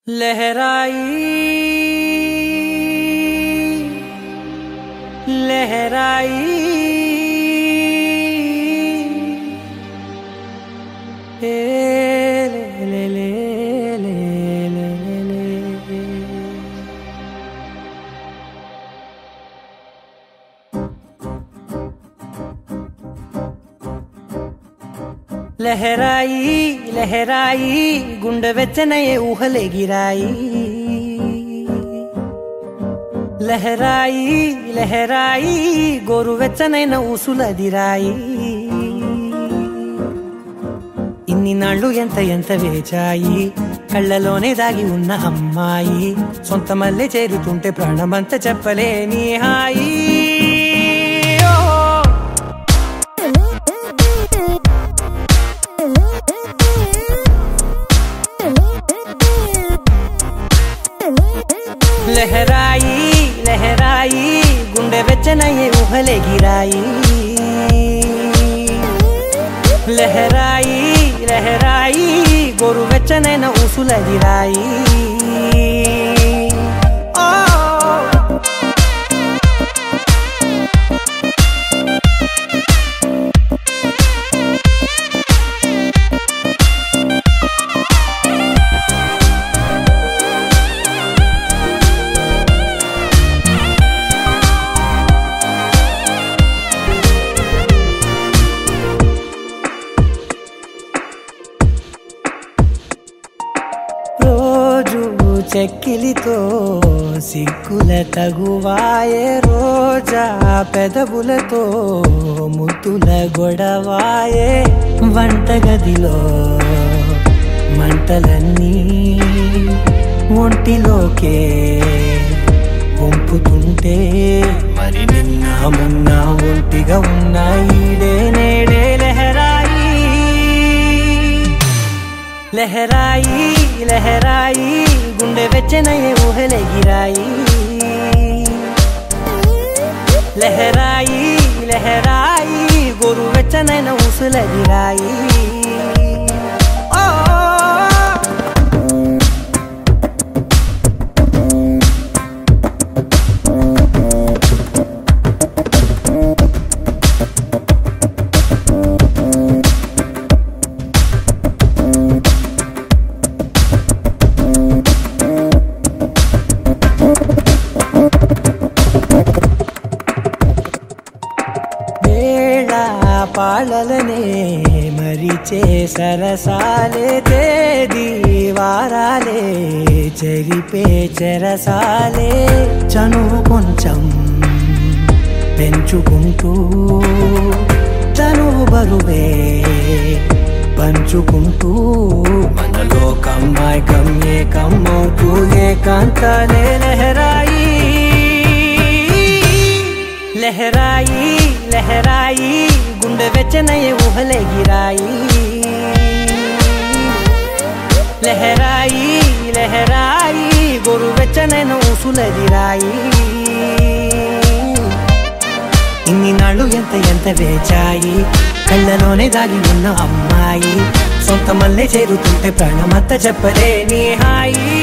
लहराई लहराई ले ले ले ले ले ले लहराई लहराई गुंड वेच्चनये ऊहले गिराई लहराई लहराई गोरु वेच्चनैन ऊसुलदिराई इन्नि नाळ्ळु ಎಂತ ಎಂತ వేచాయి కళ్ళలోనే దాగి ఉన్న అమ్మాయి సొంత మల్లె చేరుతుంటే ప్రాణమంత చెప్పలేని హాయి लहराई लहराई गुंडे वेच्चनये ऊहले गिराई लहराई लहराई गोरु वेच्चनैन ऊसुलदिराई చెక్కిలితో సిగ్గుల తగువాయే రోజా పెదవులతో ముద్దుల గొడవాయే వంటగదిలో మంటలన్నీ ఒంటిలోకే వంపుతుంటే మరి నిన్న మొన్న ఒంటిగా ఉన్నాయి నేడే లహరాయి लहराई लहराई गुंडे वेच्चनये ऊहले गिराई लहराई लहराई गोरु वेच्चनैन ऊसुलदिराई పాలలనే మరిచే సరసాలే తేది వారాలే చెరిపే చెరసాలే చనువు కొంచెం పెంచుకుంటూ చనువు బరువే పంచుకుంటూ మనలో కమ్మాయి కమ్మే కమ్మవుతూ ఏకాంతాలే లహరాయి लहराई लहराई गुंडे वेच्चनये ऊहले गिराई लहराई लहराई गोरु वेच्चनैन ऊसुलदिराई इन्नि नाळ्ळु ಎಂತ ಎಂತ వేచాయి కళ్ళలోనే దాగి ఉన్న అమ్మాయి సొంత మల్లె చేరుతుంటే ప్రాణమంత చెప్పలేని హాయి